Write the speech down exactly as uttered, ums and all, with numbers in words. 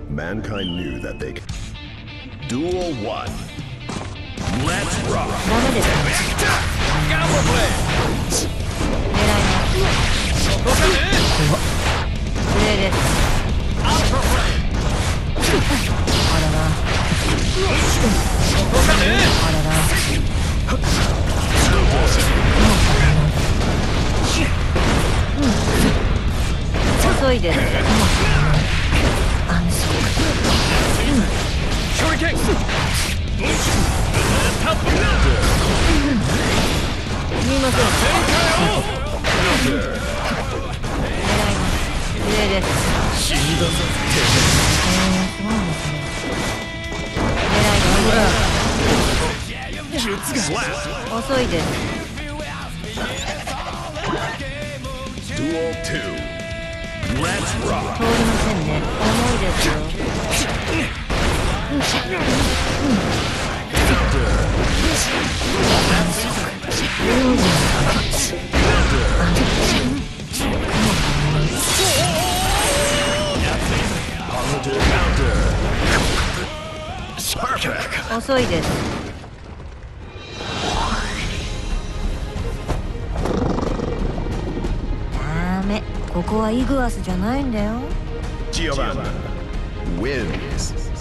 Mankind knew that they could. Duel one. Let's rock. ダメです。狙います。上です。あらら。あらら。遅いです。安心。すみません。狙います。上です。 死んだぞ。 えー、そうですね。狙います。遅いです。 Duel two. Let's rock. 通りませんね。重いですよ。遅いです。ダメ。ここはイグアスじゃないんだよ。 Giovanna wins.